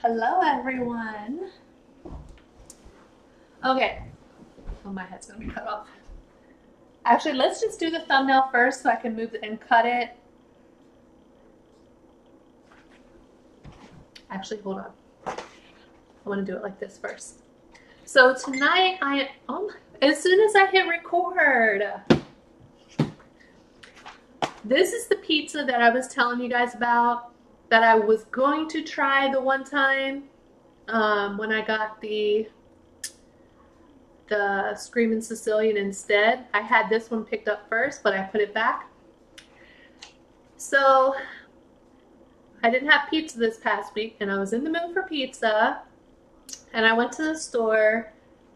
Hello everyone. Okay. Oh, my head's gonna be cut off. Actually, let's just do the thumbnail first so I can move it and cut it. Actually, hold on. I want to do it like this first. So tonight as soon as I hit record, this is the pizza that I was telling you guys about that I was going to try the one time when I got the Screamin' Sicilian instead. I had this one picked up first, but I put it back. So I didn't have pizza this past week, and I was in the mood for pizza, and I went to the store.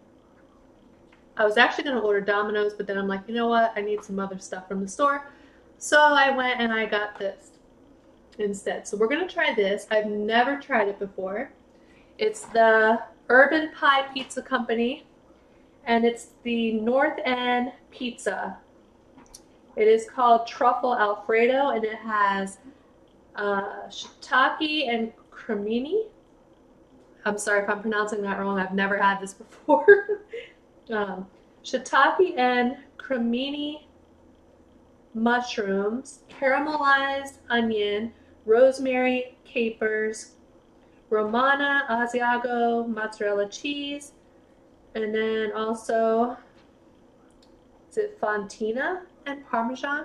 I was actually going to order Domino's, but then I'm like, you know what? I need some other stuff from the store. So I went and I got this instead. So we're going to try this. I've never tried it before. It's the Urban Pie Pizza Company, and it's the North End Pizza. It is called Truffle Alfredo, and it has shiitake and cremini. I'm sorry if I'm pronouncing that wrong. I've never had this before. Shiitake and cremini mushrooms, caramelized onion, rosemary, capers, Romana, Asiago, mozzarella cheese, and then also, is it Fontina and Parmesan?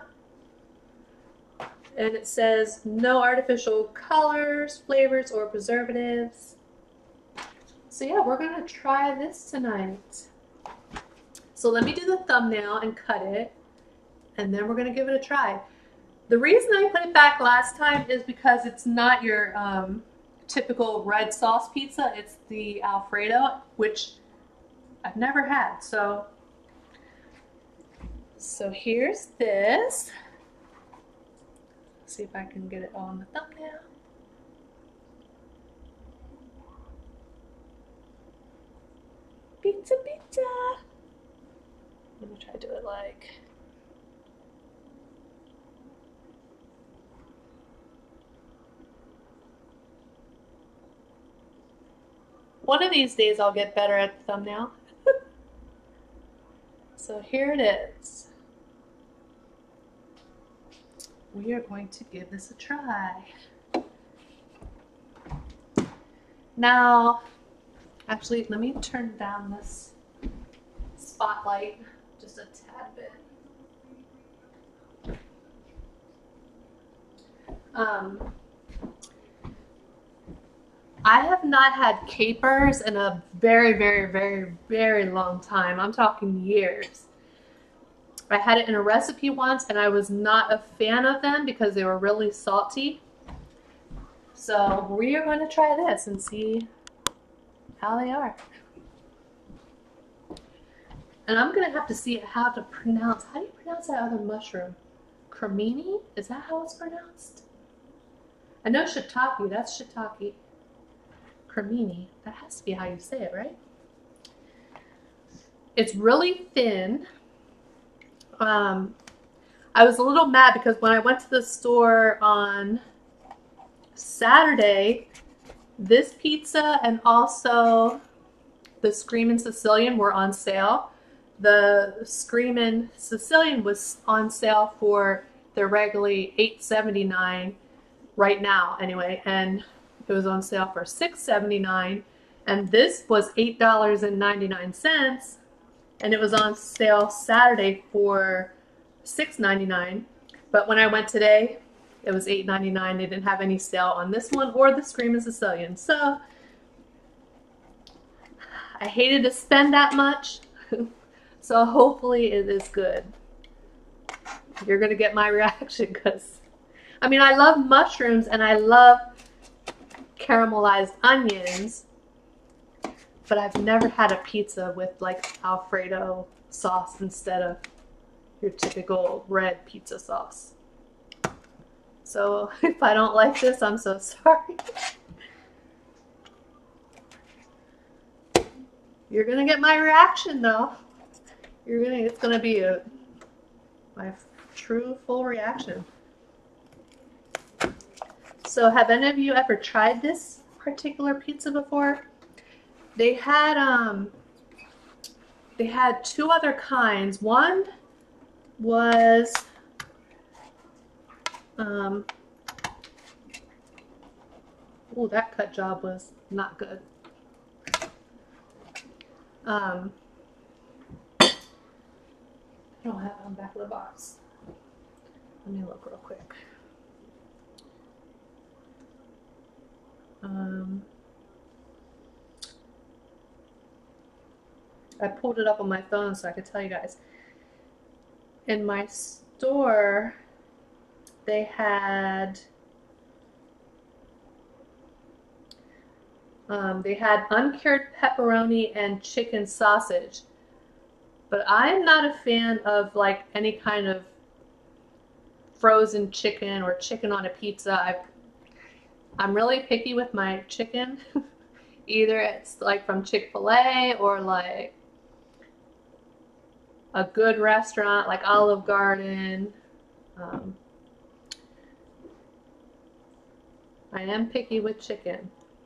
And it says no artificial colors, flavors, or preservatives. So yeah, we're gonna try this tonight. So let me do the thumbnail and cut it, and then we're gonna give it a try. The reason I put it back last time is because it's not your typical red sauce pizza. It's the Alfredo, which I've never had. So here's this. Let's see if I can get it on the thumbnail. Pizza, pizza. Let me try to do it like. One of these days I'll get better at the thumbnail. So here it is. We are going to give this a try. Now, actually, let me turn down this spotlight just a tad bit. I have not had capers in a very, very, very, very long time. I'm talking years. I had it in a recipe once, and I was not a fan of them because they were really salty. So we are going to try this and see how they are. And I'm going to have to see how to pronounce. How do you pronounce that other mushroom? Cremini? Is that how it's pronounced? I know shiitake. That's shiitake. Cremini. That has to be how you say it, right? It's really thin. I was a little mad because when I went to the store on Saturday, this pizza and also the Screamin' Sicilian were on sale. The Screamin' Sicilian was on sale for their regularly $8.79 right now anyway, and it was on sale for $6.79, and this was $8.99, and it was on sale Saturday for $6.99. But when I went today, it was $8.99. They didn't have any sale on this one or the Screamin' Sicilian. So I hated to spend that much. So hopefully it is good. You're gonna get my reaction because, I mean, I love mushrooms and I love caramelized onions, but I've never had a pizza with like Alfredo sauce instead of your typical red pizza sauce. So if I don't like this, I'm so sorry. You're gonna get my reaction though. It's gonna be my true full reaction. So have any of you ever tried this particular pizza before. They had two other kinds. One was oh, that cut job was not good. I don't have it on the back of the box. Let me look real quick. I pulled it up on my phone so I could tell you guys. In my store, they had uncured pepperoni and chicken sausage. But I'm not a fan of like any kind of frozen chicken or chicken on a pizza. I'm really picky with my chicken. Either it's like from Chick-fil-A or like a good restaurant like Olive Garden. I am picky with chicken.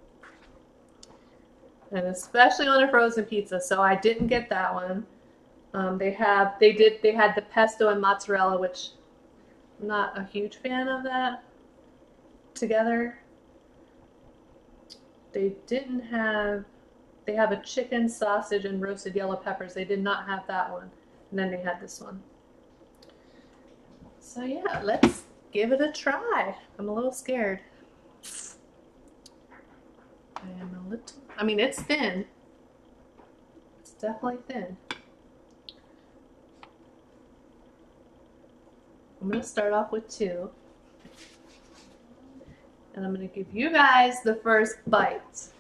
And especially on a frozen pizza, so I didn't get that one. They had the pesto and mozzarella, which I'm not a huge fan of that together. They have a chicken, sausage, and roasted yellow peppers. They did not have that one. And then they had this one. So yeah, let's give it a try. I'm a little scared. I mean, it's thin. It's definitely thin. I'm going to start off with 2. And I'm going to give you guys the first bite.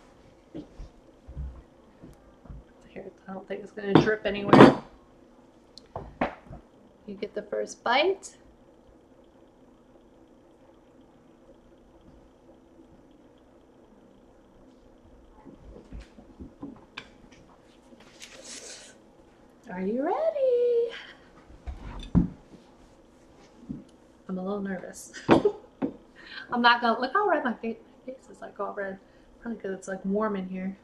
Here, I don't think it's going to drip anywhere. You get the first bite. Are you ready? I'm a little nervous. I'm not gonna, look how red my face is, like all red. Probably because it's like warm in here.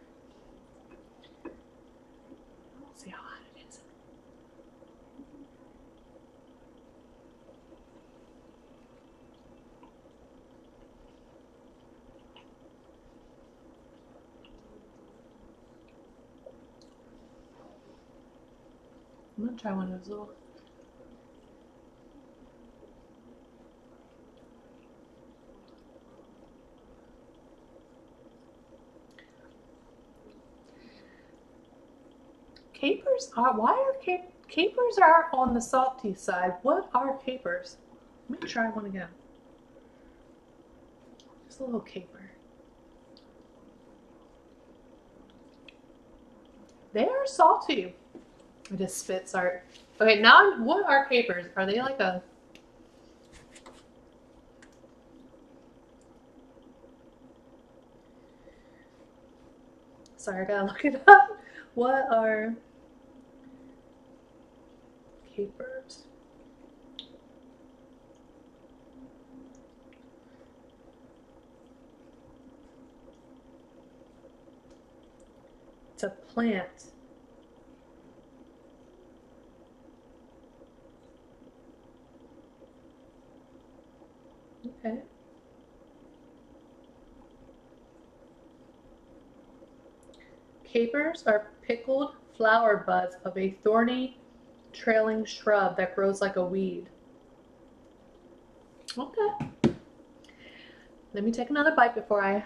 Let's see how hot it is. I'm gonna try one of those little. Capers are, why are capers are on the salty side? What are capers? Let me try one again. Just a little caper. They are salty. I just spit, sorry. Okay, now what are capers? Are they like a... Sorry, I gotta look it up. What are capers? It's a plant. Okay. Capers are pickled flower buds of a thorny, trailing shrub that grows like a weed. Okay. Let me take another bite before I...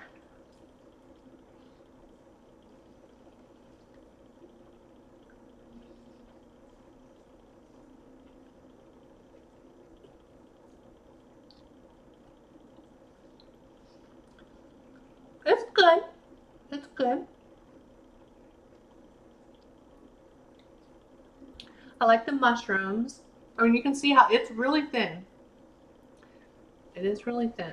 It's good. It's good. I like the mushrooms. I mean, you can see how it's really thin. It is really thin.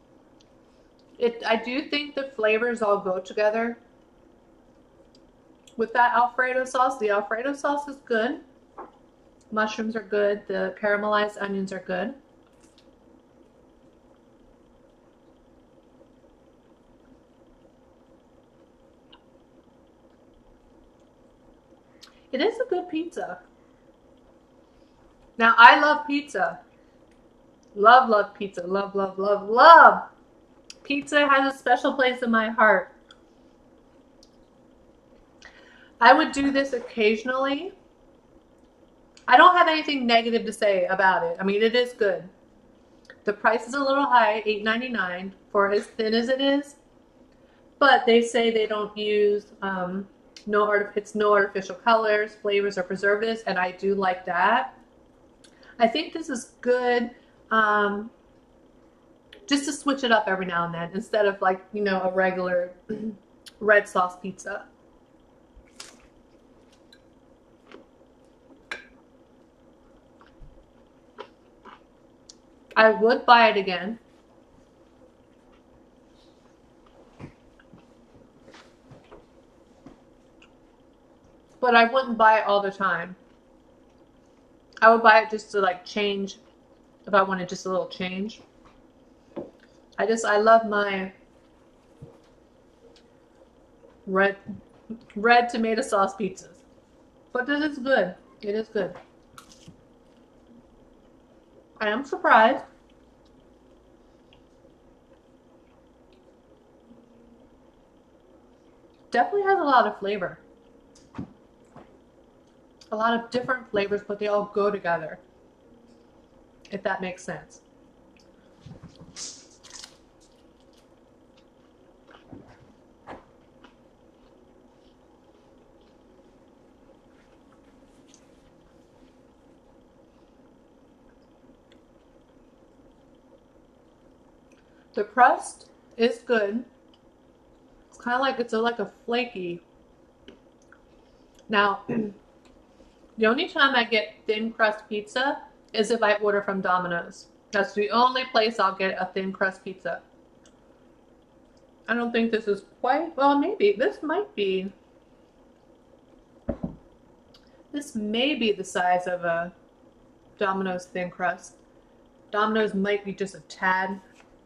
I do think the flavors all go together with that Alfredo sauce. The Alfredo sauce is good. Mushrooms are good. The caramelized onions are good. It is a good pizza. Now, I love pizza. Love, love pizza. Love, love, love, love. Pizza has a special place in my heart. I would do this occasionally. I don't have anything negative to say about it. I mean, it is good. The price is a little high, $8.99 for as thin as it is. But they say they don't use no artificial colors, flavors, or preservatives, and I do like that. I think this is good just to switch it up every now and then instead of like, you know, a regular red sauce pizza. I would buy it again. But I wouldn't buy it all the time. I would buy it just to like change if I wanted just a little change. I love my red tomato sauce pizzas. But this is good. It is good. I am surprised. Definitely has a lot of flavor. A lot of different flavors, but they all go together. If that makes sense. The crust is good. It's kind of like like a flaky. Now, the only time I get thin crust pizza is if I order from Domino's. That's the only place I'll get a thin crust pizza. I don't think this is quite, well, maybe. This may be the size of a Domino's thin crust. Domino's might be just a tad.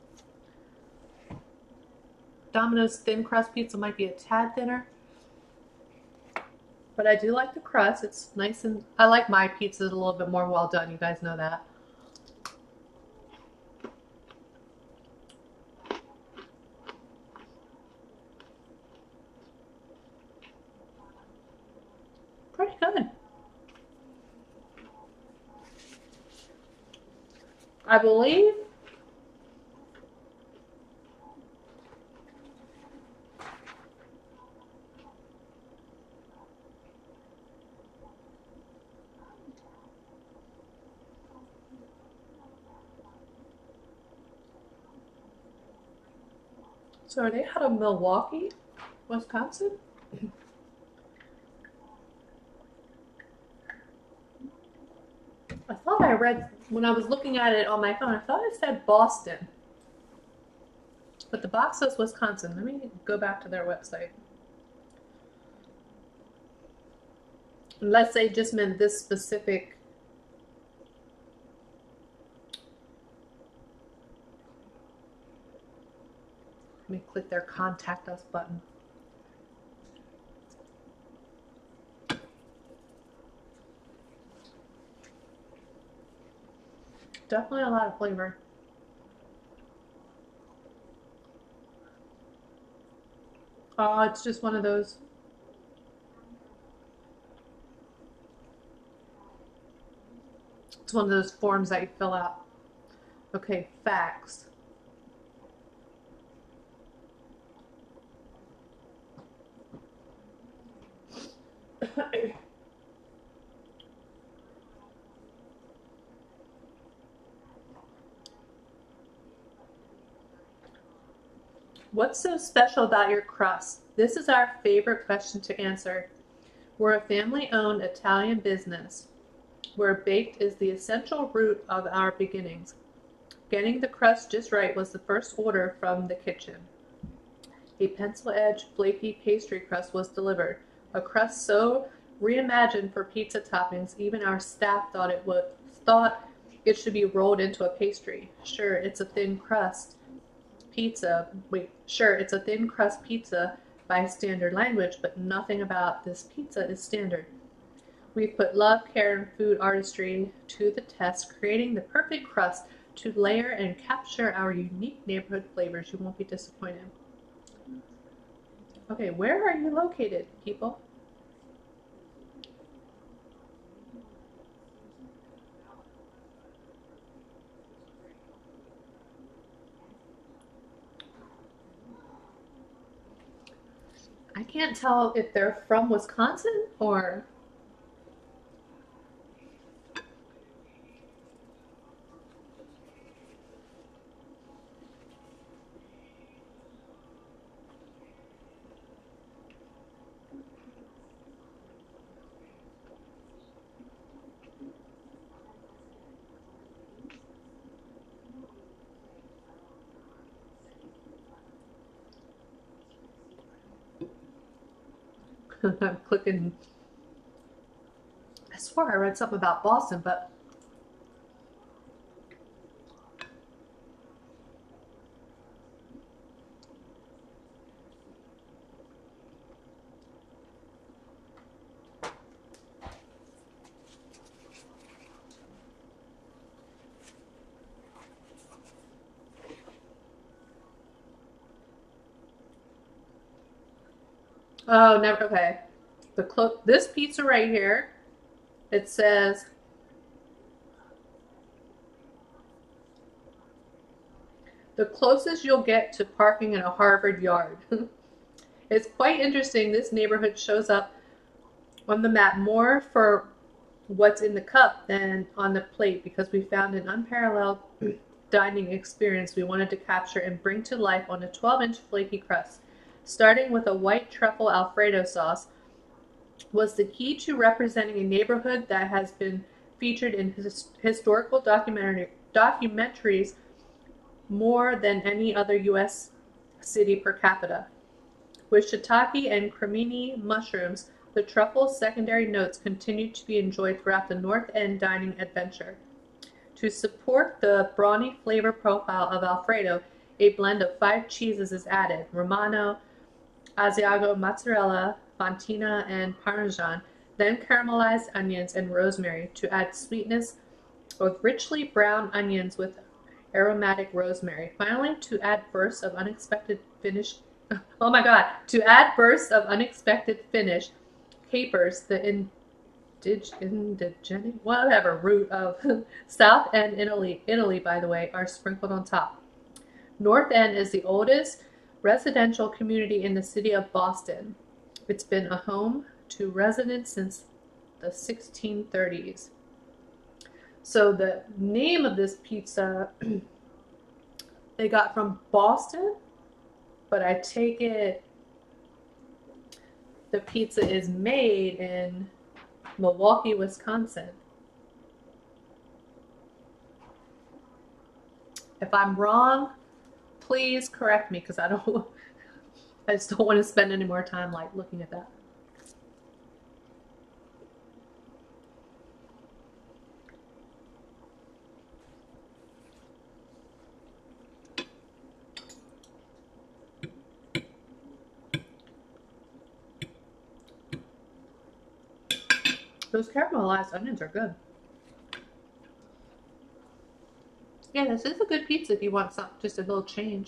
Domino's thin crust pizza might be a tad thinner. But I do like the crust. It's nice, and I like my pizzas a little bit more well done. You guys know that. Pretty good. I believe so. Are they out of Milwaukee, Wisconsin? I thought I read, when I was looking at it on my phone, I thought it said Boston. But the box says Wisconsin. Let me go back to their website. Unless they just meant this specific. Let me click their contact us button. Definitely a lot of flavor. Oh, it's just one of those. It's one of those forms that you fill out. Okay, facts. What's so special about your crust? This is our favorite question to answer. We're a family-owned Italian business where baked is the essential root of our beginnings. Getting the crust just right was the first order from the kitchen. A pencil-edge, flaky pastry crust was delivered. A crust so reimagined for pizza toppings, even our staff thought it should be rolled into a pastry. Sure, it's a thin crust pizza. Sure, it's a thin crust pizza by standard language, but nothing about this pizza is standard. We've put love, care, and food artistry to the test, creating the perfect crust to layer and capture our unique neighborhood flavors. You won't be disappointed. Okay, where are you located, people? I can't tell if they're from Wisconsin or... I'm clicking. I swore I read something about Boston, but oh, never. Okay, this pizza right here. It says the closest you'll get to parking in a Harvard yard. It's quite interesting. This neighborhood shows up on the map more for what's in the cup than on the plate because we found an unparalleled dining experience we wanted to capture and bring to life on a 12-inch flaky crust. Starting with a white truffle Alfredo sauce was the key to representing a neighborhood that has been featured in historical documentaries more than any other U.S. city per capita. With shiitake and cremini mushrooms, the truffle's secondary notes continue to be enjoyed throughout the North End dining adventure. To support the brawny flavor profile of Alfredo, a blend of 5 cheeses is added: Romano, Asiago, mozzarella, fontina, and Parmesan, then caramelized onions and rosemary to add sweetness with richly browned onions with aromatic rosemary. Finally, to add bursts of unexpected finish. Oh my God! To add bursts of unexpected finish, capers, the indigenic whatever root of South End, Italy, by the way, are sprinkled on top. North End is the oldest residential community in the city of Boston. It's been a home to residents since the 1630s. So the name of this pizza they got from Boston, but I take it the pizza is made in Milwaukee, Wisconsin. If I'm wrong, please correct me because I just don't want to spend any more time like looking at that. Those caramelized onions are good. Yeah, this is a good pizza if you want just a little change.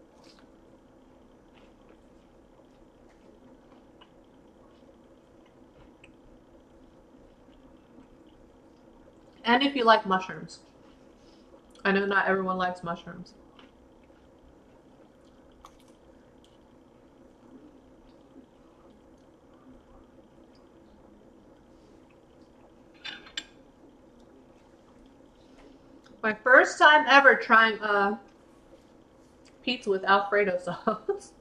And if you like mushrooms. I know not everyone likes mushrooms. My first time ever trying a pizza with Alfredo sauce.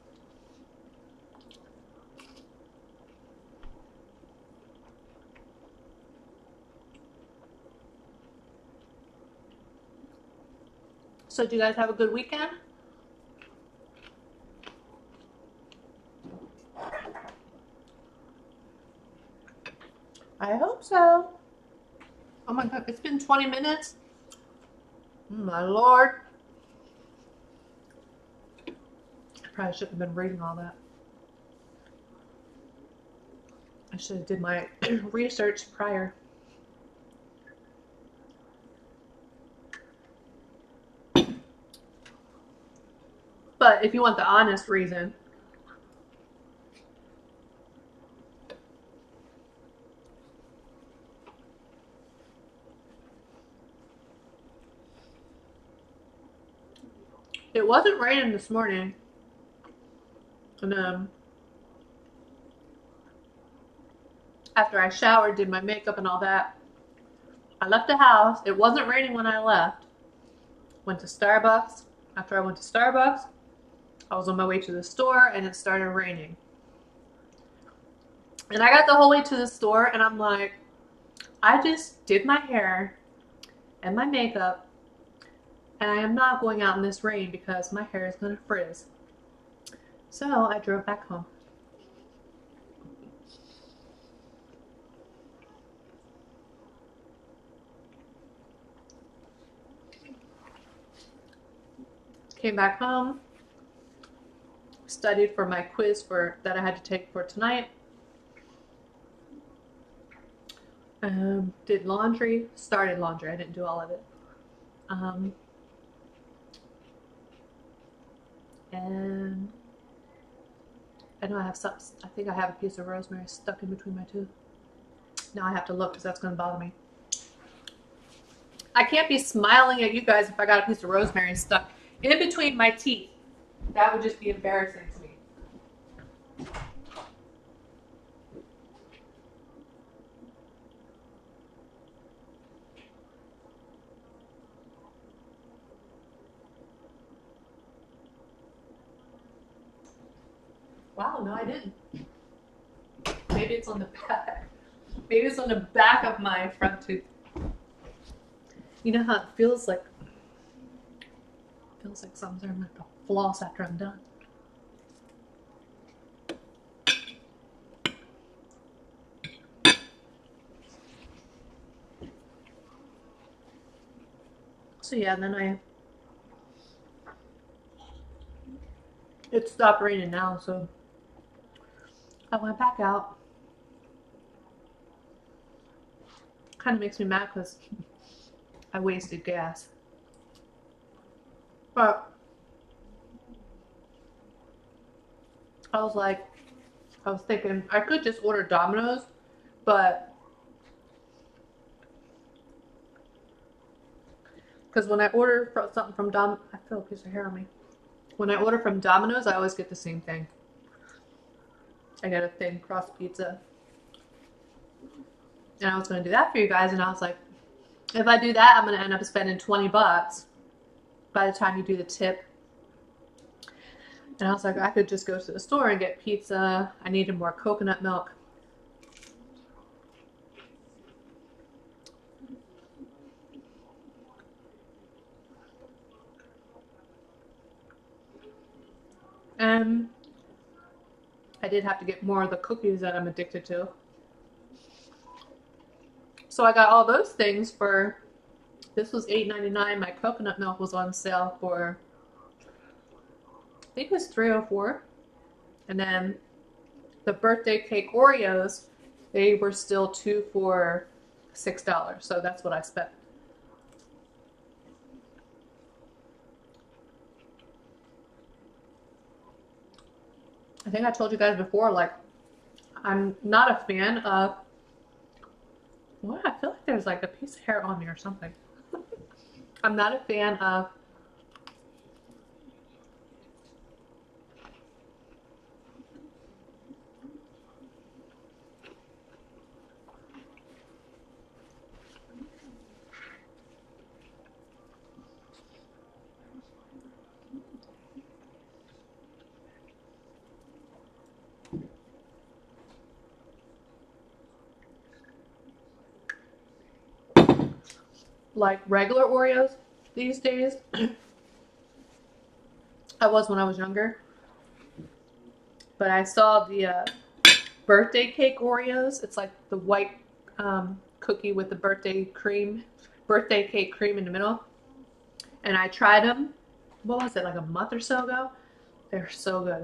So do you guys have a good weekend? hope so. Oh my god, it's been 20 minutes. My lord. I probably shouldn't have been reading all that. I should have did my research prior. But if you want the honest reason, it wasn't raining this morning. And after I showered, did my makeup and all that, I left the house. It wasn't raining when I left. Went to Starbucks. After I went to Starbucks, I was on my way to the store and it started raining. And I got the whole way to the store and I'm like, I just did my hair and my makeup and I am not going out in this rain because my hair is going to frizz. So I drove back home. Came back home, studied for my quiz that I had to take for tonight. Did laundry, started laundry. I didn't do all of it. And I know I have some, I think I have a piece of rosemary stuck in between my two. Now I have to look because that's going to bother me. I can't be smiling at you guys if I got a piece of rosemary stuck in between my teeth. That would just be embarrassing to me. Wow, no I didn't. Maybe it's on the back. Maybe it's on the back of my front tooth. You know how it feels like something's I'm gonna have to floss after I'm done. So yeah, and then it stopped raining now, so I went back out. Kind of makes me mad because I wasted gas. But I was thinking I could just order Domino's, but because when I order something from I feel a piece of hair on me. When I order from Domino's, I always get the same thing. I get a thin crust pizza. And I was going to do that for you guys, and I was like, if I do that, I'm going to end up spending 20 bucks by the time you do the tip. And I was like, I could just go to the store and get pizza. I needed more coconut milk. And I did have to get more of the cookies that I'm addicted to. So I got all those things for, this was $8.99. My coconut milk was on sale for, I think it was $3.04. And then the birthday cake Oreos, they were still 2 for $6. So that's what I spent. I think I told you guys before, like, I'm not a fan of, what? I feel like there's like a piece of hair on me or something. I'm not a fan of like regular Oreos these days. I was when I was younger. But I saw the birthday cake Oreos. It's like the white cookie with the birthday cake cream in the middle. And I tried them, what was it, like a month or so ago? They're so good.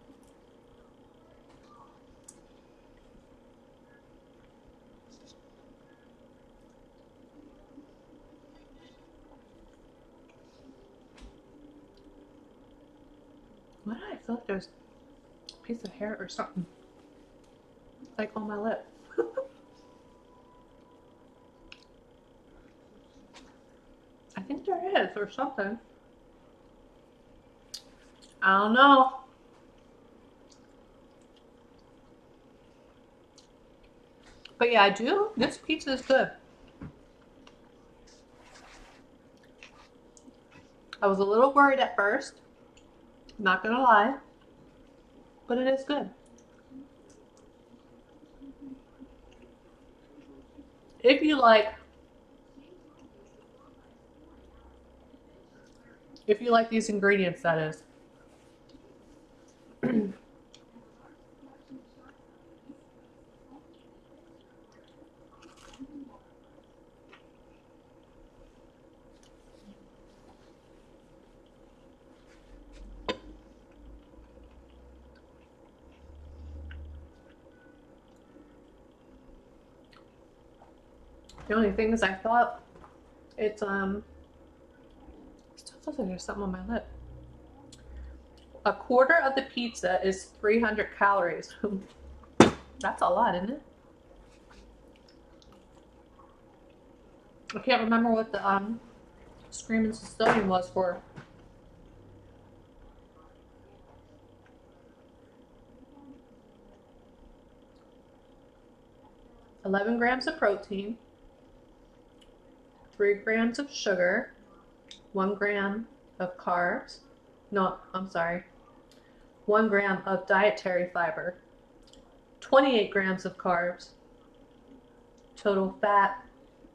Why do I feel like there's a piece of hair or something like on my lip? I think there is, or something. I don't know. But yeah, I do. This pizza is good. I was a little worried at first, not gonna lie, but it is good. If you like these ingredients, that is. The only thing is I thought it's still feels like there's something on my lip. A quarter of the pizza is 300 calories. That's a lot, isn't it? I can't remember what the Screaming Sicilian was for. $11 grams of protein, 3 grams of sugar, 1 gram of carbs. No, I'm sorry. 1 gram of dietary fiber, 28 grams of carbs, total fat,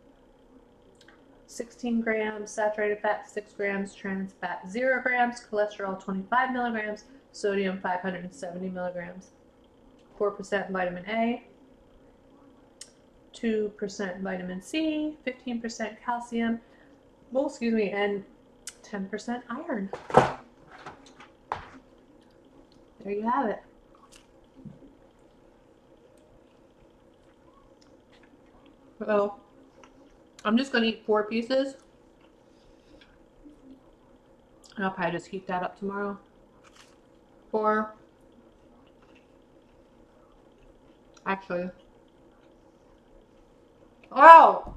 16 grams saturated fat, 6 grams trans fat, 0 grams cholesterol, 25 milligrams, sodium 570 milligrams, 4% vitamin A, 2% vitamin C, 15% calcium, well, excuse me, and 10% iron. There you have it. So, I'm just going to eat 4 pieces. And I'll probably just heat that up tomorrow. Or, actually, oh!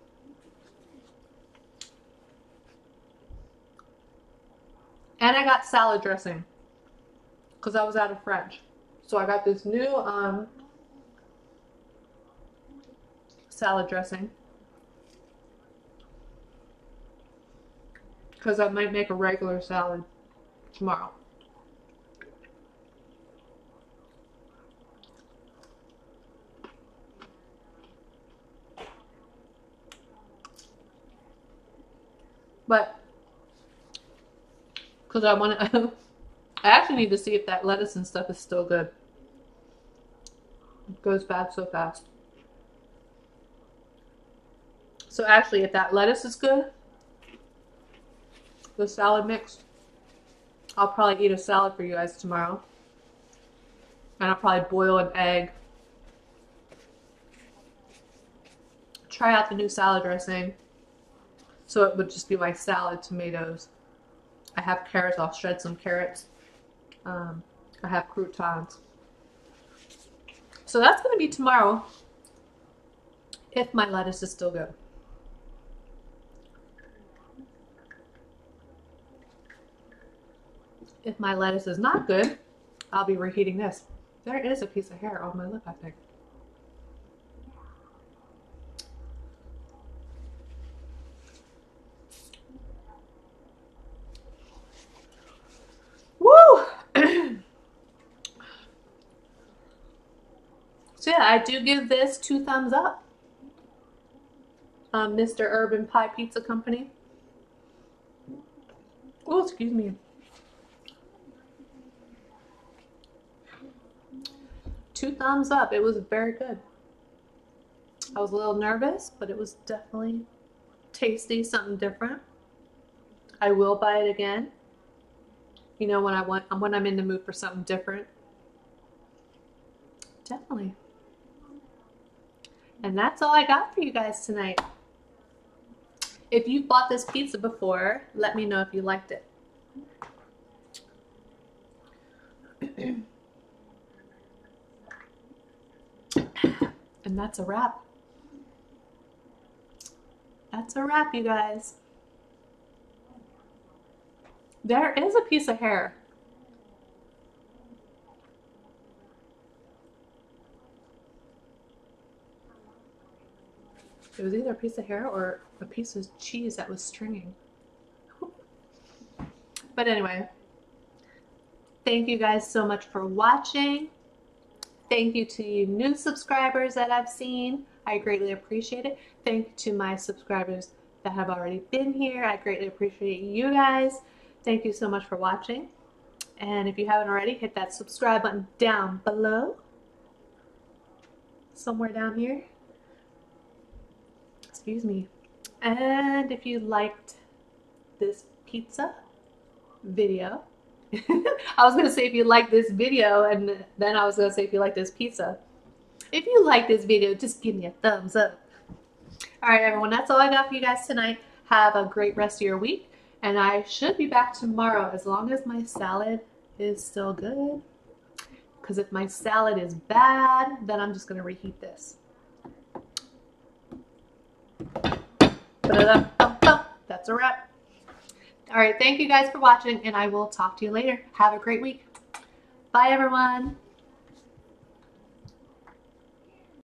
And I got salad dressing. Because I was out of French. So I got this new salad dressing. Because I might make a regular salad tomorrow. But, because I want to, I actually need to see if that lettuce and stuff is still good. It goes bad so fast. So actually, if that lettuce is good, the salad mix, I'll probably eat a salad for you guys tomorrow. And I'll probably boil an egg. Try out the new salad dressing. So it would just be my salad, tomatoes. I have carrots, I'll shred some carrots. I have croutons. So that's going to be tomorrow, if my lettuce is still good. If my lettuce is not good, I'll be reheating this. There is a piece of hair on my lip, I think. Woo! So yeah, I do give this 2 thumbs up. Mr. Urban Pie Pizza Company. Oh, excuse me. 2 thumbs up. It was very good. I was a little nervous, but it was definitely tasty, something different. I will buy it again. You know, when I'm in the mood for something different. Definitely. And that's all I got for you guys tonight. If you've bought this pizza before, let me know if you liked it. And that's a wrap. That's a wrap, you guys. There is a piece of hair. It was either a piece of hair or a piece of cheese that was stringing. But anyway, thank you guys so much for watching. Thank you to you new subscribers that I've seen. I greatly appreciate it. Thank you to my subscribers that have already been here. I greatly appreciate you guys. Thank you so much for watching. And if you haven't already, hit that subscribe button down below. Somewhere down here. Excuse me. And if you liked this pizza video, I was going to say if you like this video, and then I was going to say if you like this pizza. If you like this video, just give me a thumbs up. All right, everyone, that's all I got for you guys tonight. Have a great rest of your week, and I should be back tomorrow as long as my salad is still good. Because if my salad is bad, then I'm just going to reheat this. That's a wrap. All right, thank you guys for watching, and I will talk to you later. Have a great week. Bye, everyone.